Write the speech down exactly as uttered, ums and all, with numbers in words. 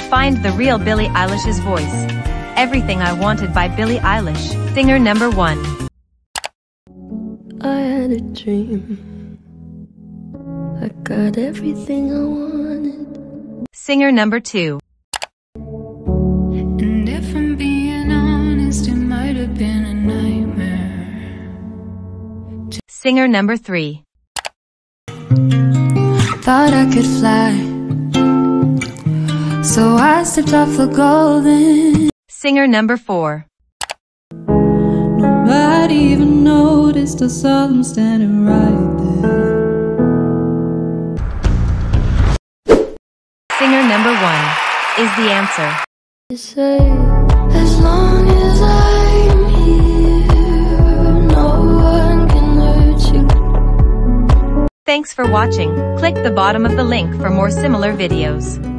Find the real Billie Eilish's voice. Everything I Wanted by Billie Eilish. Singer number one. I had a dream. I got everything I wanted. Singer number two. And if I'm being honest, it might have been a nightmare. Singer number three. Thought I could fly, so I stepped off the golden. Singer number four. Nobody even noticed, I saw them standing right there. Singer number one is the answer. You say, as long as I'm here, no one can hurt you. Thanks for watching. Click the bottom of the link for more similar videos.